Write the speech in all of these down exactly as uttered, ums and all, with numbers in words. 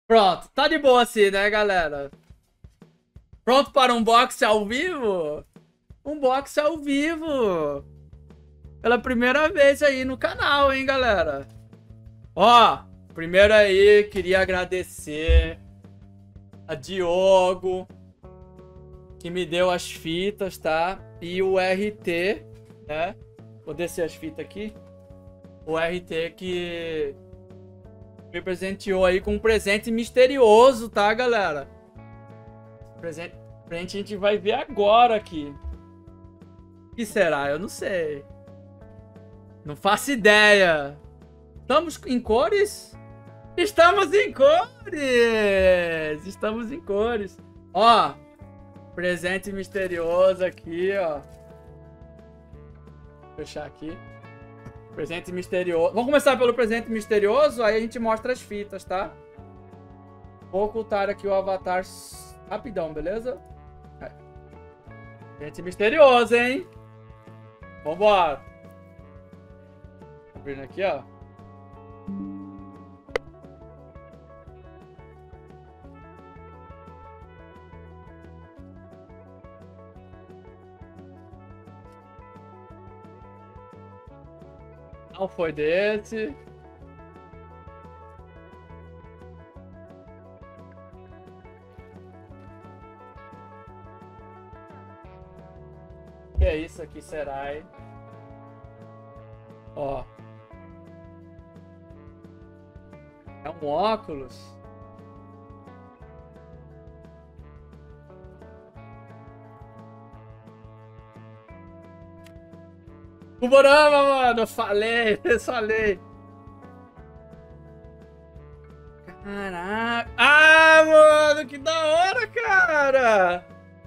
Pronto, tá de boa assim, né, galera? Pronto para um unboxing ao vivo? Unboxing ao vivo! Pela primeira vez aí no canal, hein, galera? Ó, primeiro aí, queria agradecer a Diogo, que me deu as fitas, tá? E o R T, né? Vou descer as fitas aqui. O R T que me presenteou aí com um presente misterioso, tá, galera? Presente, presente a gente vai ver agora aqui. O que será? Eu não sei. Não faço ideia. Estamos em cores? Estamos em cores! Estamos em cores. Ó, presente misterioso aqui, ó. Vou fechar aqui. Presente misterioso. Vamos começar pelo presente misterioso, aí a gente mostra as fitas, tá? Vou ocultar aqui o avatar rapidão, beleza? É. Presente misterioso, hein? Vambora. Abrindo aqui, ó. Não foi desse. Que é isso aqui, será, hein? Ó. É um óculos. Cuborama, mano, eu falei, eu falei. Caraca. Ah, mano, que da hora, cara.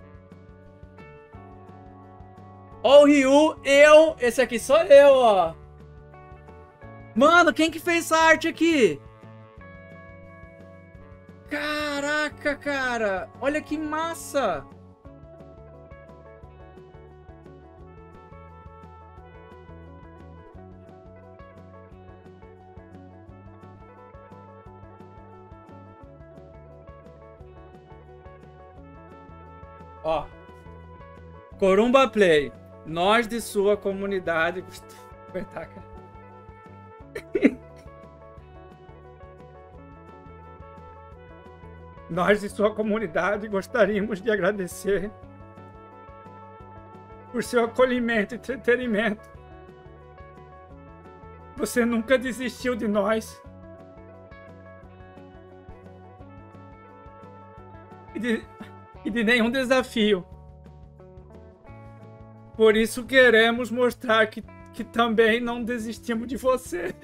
Ó o Ryu, eu, esse aqui sou eu, ó. Mano, quem que fez essa arte aqui? Caraca, cara. Olha que massa. Ó, Corumba Play, nós de sua comunidade. Apertar, cara. Nós de sua comunidade gostaríamos de agradecer por seu acolhimento e entretenimento. Você nunca desistiu de nós. E de... e de nenhum desafio. Por isso queremos mostrar que, que também não desistimos de você.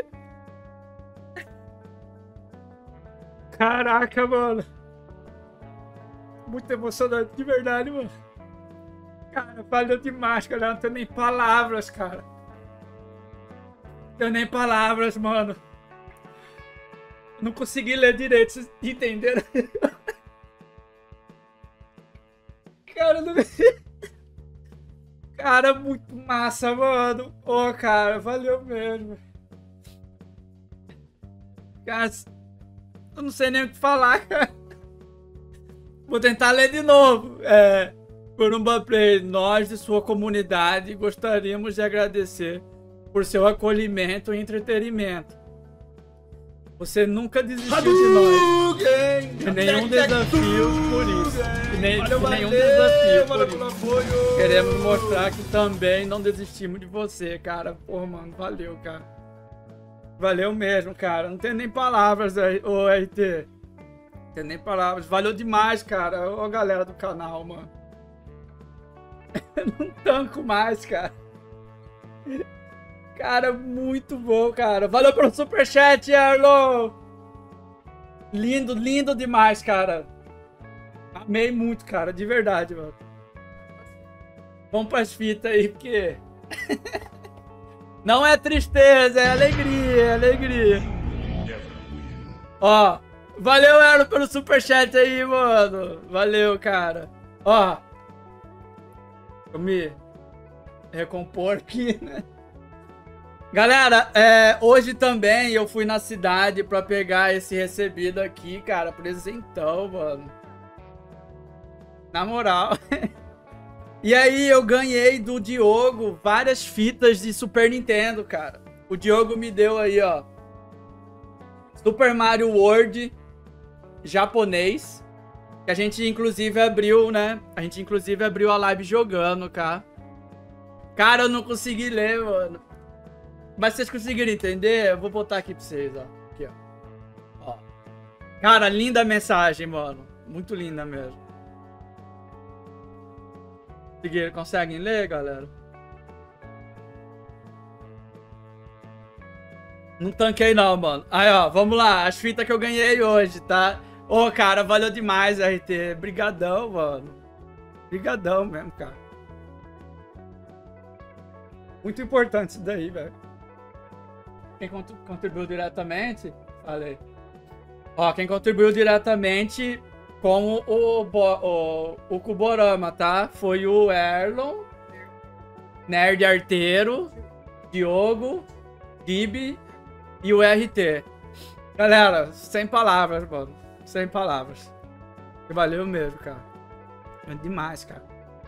Caraca, mano. Muito emocionante, de verdade, mano. Cara, valeu demais, cara. Não tenho nem palavras, cara. Não tenho nem palavras, mano. Não consegui ler direito, vocês entenderam? Cara, não... Cara, muito massa, mano. Ô, oh, cara, valeu mesmo. Cara, eu não sei nem o que falar, cara. Vou tentar ler de novo. É, Corumba Play, nós de sua comunidade gostaríamos de agradecer por seu acolhimento e entretenimento. Você nunca desistiu de nós. De nenhum desafio por isso. De, nem, valeu, de nenhum valeu, desafio por isso. Queremos mostrar que também não desistimos de você, cara. Pô, mano, valeu, cara. Valeu mesmo, cara. Não tenho nem palavras, ô R T. Não tenho nem palavras. Valeu demais, cara. Ô, galera do canal, mano. Eu não tanco mais, cara. Cara, muito bom, cara. Valeu pelo superchat, Erlo. Lindo, lindo demais, cara. Amei muito, cara. De verdade, mano. Vamos pras fitas aí, porque... Não é tristeza, é alegria, é alegria. Ó, valeu, Erlo, pelo superchat aí, mano. Valeu, cara. Ó. Vou me recompor aqui, né? Galera, é, hoje também eu fui na cidade pra pegar esse recebido aqui, cara. Presentão, mano. Na moral. E aí eu ganhei do Diogo várias fitas de Super Nintendo, cara. O Diogo me deu aí, ó. Super Mario World japonês. Que a gente inclusive abriu, né? A gente inclusive abriu a live jogando, cara. Cara, eu não consegui ler, mano. Mas vocês conseguiram entender? Eu vou botar aqui pra vocês, ó. Aqui, ó. Ó. Cara, linda a mensagem, mano. Muito linda mesmo. Conseguiram, conseguem ler, galera? Não tanquei não, mano. Aí, ó, vamos lá. As fitas que eu ganhei hoje, tá? Ô, cara, valeu demais, R T. Brigadão, mano. Brigadão mesmo, cara. Muito importante isso daí, velho. Quem contribuiu diretamente, falei. Ó, quem contribuiu diretamente com o, o, o Kuborama, tá? Foi o Erlon, Nerd Arteiro, Diogo, Dib e o R T. Galera, sem palavras, mano. Sem palavras. Valeu mesmo, cara. É demais, cara.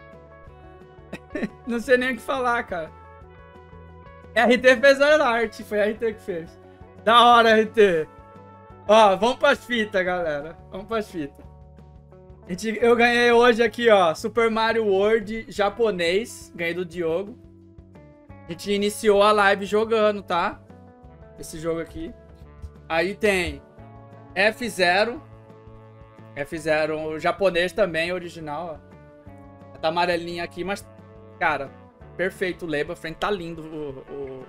Não sei nem o que falar, cara. R T fez a arte, foi a R T que fez. Da hora, R T. Ó, vamos pras fitas, galera. Vamos pras fitas. Eu ganhei hoje aqui, ó, Super Mario World japonês. Ganhei do Diogo. A gente iniciou a live jogando, tá? Esse jogo aqui. Aí tem F zero. F zero japonês também, original, ó. Tá amarelinha aqui, mas, cara, perfeito o Leba. Frente tá lindo o, o...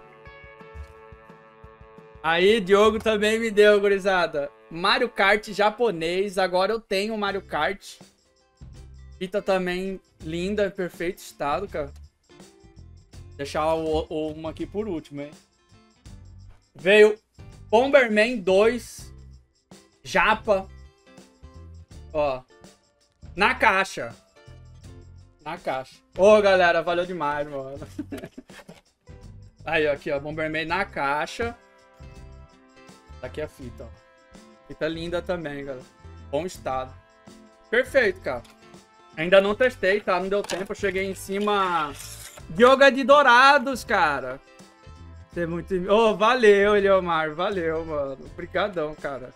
Aí, Diogo também me deu, gurizada. Mario Kart japonês. Agora eu tenho Mario Kart. Fita também linda, perfeito estado, cara. Deixar o, o, uma aqui por último, hein. Veio Bomberman dois. Japa. Ó. Na caixa. Na caixa. Ô, galera, valeu demais, mano. Aí, ó, aqui, ó. Bomberman na caixa. Tá aqui a fita, ó. Fita linda também, galera. Bom estado. Perfeito, cara. Ainda não testei, tá? Não deu tempo. Eu cheguei em cima... Yoga de Dourados, cara. Você é muito... Ô, oh, valeu, Eliomar. Valeu, mano. Obrigadão, cara.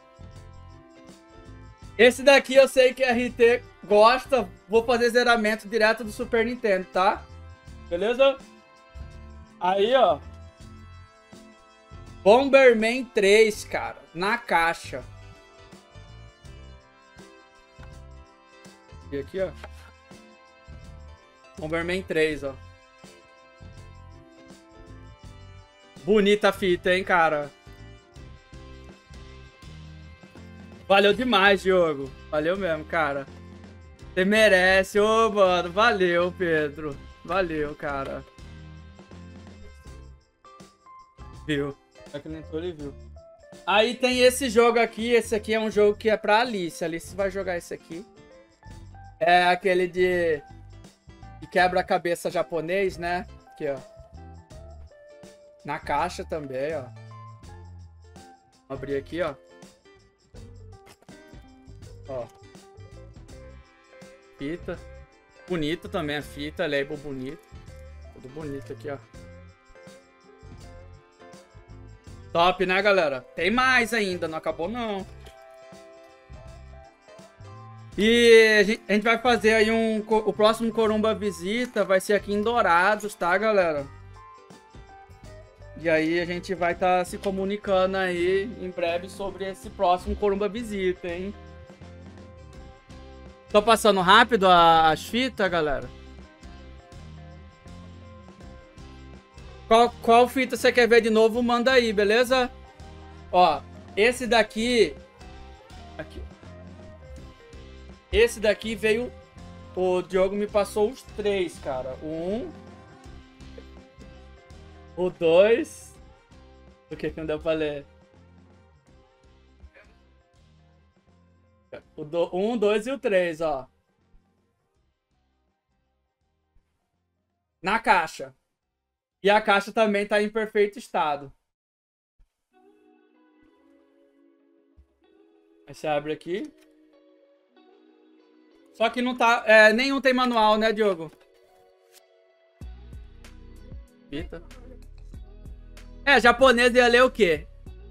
Esse daqui eu sei que a R T gosta. Vou fazer zeramento direto do Super Nintendo, tá? Beleza? Aí, ó. Bomberman três, cara. Na caixa. E aqui, ó. Bomberman três, ó. Bonita a fita, hein, cara. Valeu demais, Diogo. Valeu mesmo, cara. Você merece. Ô, mano. Valeu, Pedro. Valeu, cara. Viu? É que nem entrou, ele viu. Aí tem esse jogo aqui. Esse aqui é um jogo que é pra Alice. A Alice vai jogar esse aqui. É aquele de... de quebra-cabeça japonês, né? Aqui, ó. Na caixa também, ó. Vou abrir aqui, ó. Ó. Fita. Bonita também a fita. Label bonito. Tudo bonito aqui, ó. Top, né, galera? Tem mais ainda. Não acabou, não. E a gente, a gente vai fazer aí um... O próximo Corumba Visita vai ser aqui em Dourados, tá, galera? E aí a gente vai estar tá se comunicando aí em breve sobre esse próximo Corumba Visita, hein? Tô passando rápido as fitas, galera. Qual, qual fita você quer ver de novo, manda aí, beleza? Ó, esse daqui... Aqui. Esse daqui veio... O Diogo me passou os três, cara. O um... O dois... O que que não deu pra ler? O do, um, dois e o três, ó. Na caixa. E a caixa também tá em perfeito estado. Aí você abre aqui. Só que não tá... É, nenhum tem manual, né, Diogo? Fita. É, japonês ia ler o quê?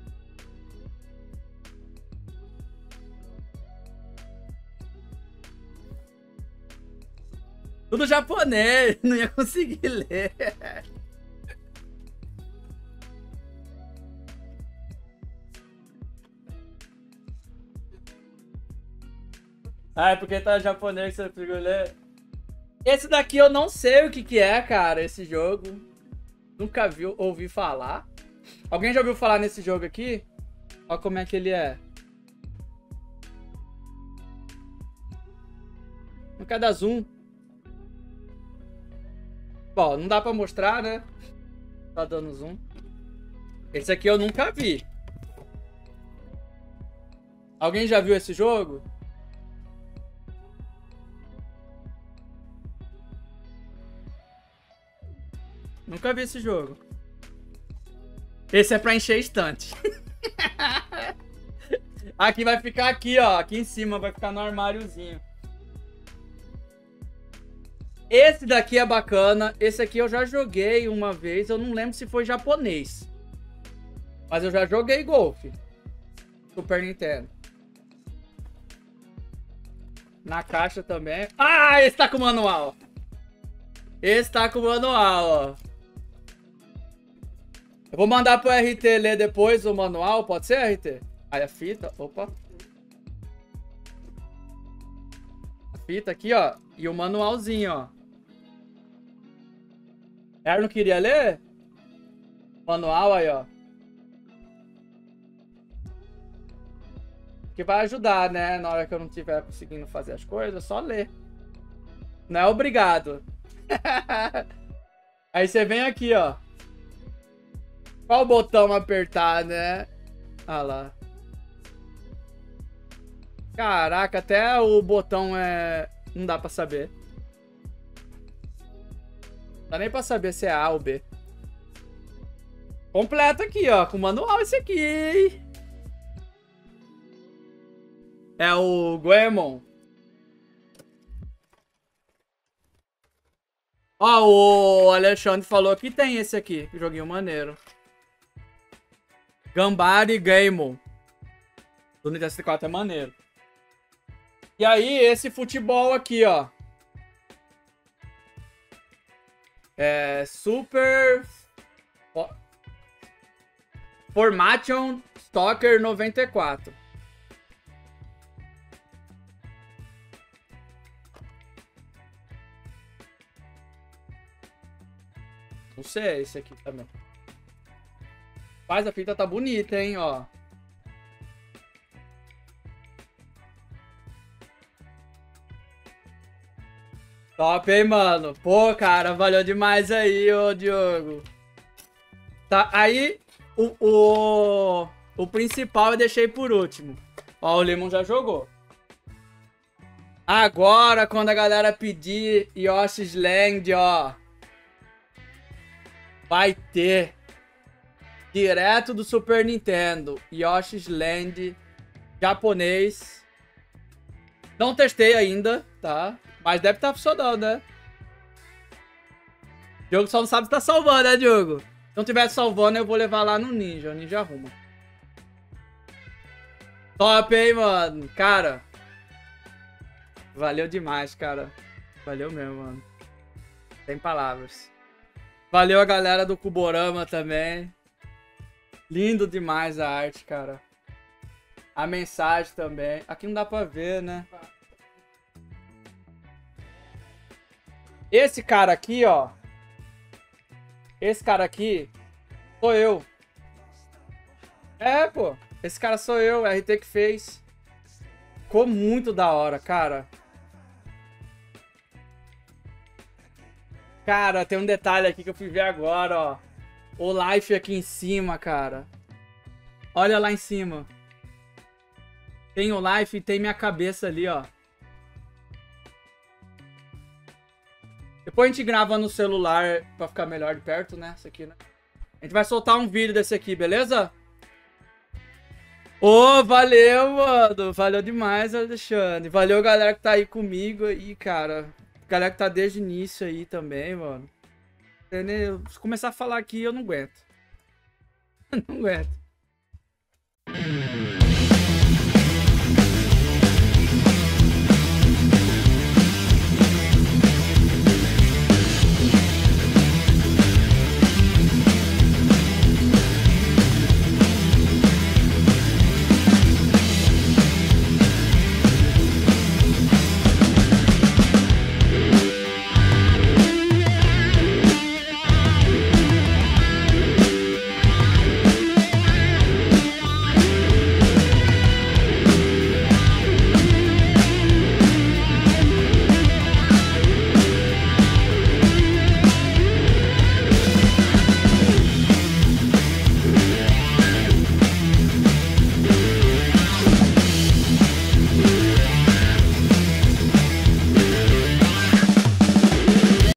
Tudo japonês, não ia conseguir ler. Ah, é porque tá japonês que você conseguiu ler. Esse daqui eu não sei o que que é, cara, esse jogo. Nunca vi, ouvi falar. Alguém já ouviu falar nesse jogo aqui? Olha como é que ele é. Não quer dar zoom. Bom, não dá pra mostrar, né? Tá dando zoom. Esse aqui eu nunca vi. Alguém já viu esse jogo? Nunca vi esse jogo. Esse é pra encher estante. Aqui vai ficar aqui, ó. Aqui em cima vai ficar no armáriozinho. Esse daqui é bacana. Esse aqui eu já joguei uma vez. Eu não lembro se foi japonês. Mas eu já joguei golfe. Super Nintendo. Na caixa também. Ah, esse tá com manual. Esse tá com manual, ó. Eu vou mandar pro R T ler depois o manual. Pode ser, R T? Aí a fita. Opa. A fita aqui, ó. E o manualzinho, ó. Ela não queria ler? Manual aí, ó. Que vai ajudar, né? Na hora que eu não estiver conseguindo fazer as coisas, só ler. Não é obrigado. Aí você vem aqui, ó. Qual botão apertar, né? Ah lá. Caraca, até o botão é... Não dá pra saber. Não dá nem pra saber se é A ou B. Completo aqui, ó. Com manual esse aqui. É o Goemon. Ó, o Alexandre falou que tem esse aqui. Joguinho maneiro. Gambari Gaemon. Do Nintendo sessenta e quatro é maneiro. E aí, esse futebol aqui, ó. É Super... Formation Soccer noventa e quatro. Não sei, esse aqui também. Mas a fita tá bonita, hein, ó. Top, hein, mano? Pô, cara, valeu demais aí, ô Diogo. Tá, aí o, o, o principal eu deixei por último. Ó, o Lemon já jogou. Agora, quando a galera pedir Yoshi's Land, ó. Vai ter. Direto do Super Nintendo. Yoshi's Land. Japonês. Não testei ainda, tá? Mas deve estar funcionando, né? O Diogo só não sabe se tá salvando, né, Diogo? Se não tiver salvando, eu vou levar lá no Ninja. O Ninja arruma. Top, hein, mano? Cara. Valeu demais, cara. Valeu mesmo, mano. Sem palavras. Valeu a galera do Kuborama também. Lindo demais a arte, cara. A mensagem também. Aqui não dá pra ver, né? Esse cara aqui, ó. Esse cara aqui sou eu. É, pô. Esse cara sou eu, o R T que fez. Ficou muito da hora, cara. Cara, tem um detalhe aqui que eu fui ver agora, ó. O Life aqui em cima, cara. Olha lá em cima. Tem o Life e tem minha cabeça ali, ó. Depois a gente grava no celular pra ficar melhor de perto, né? Isso aqui, né? A gente vai soltar um vídeo desse aqui, beleza? Ô, oh, valeu, mano. Valeu demais, Alexandre. Valeu, galera que tá aí comigo aí, cara. Galera que tá desde o início aí também, mano. Se começar a falar aqui, eu não aguento. Não aguento.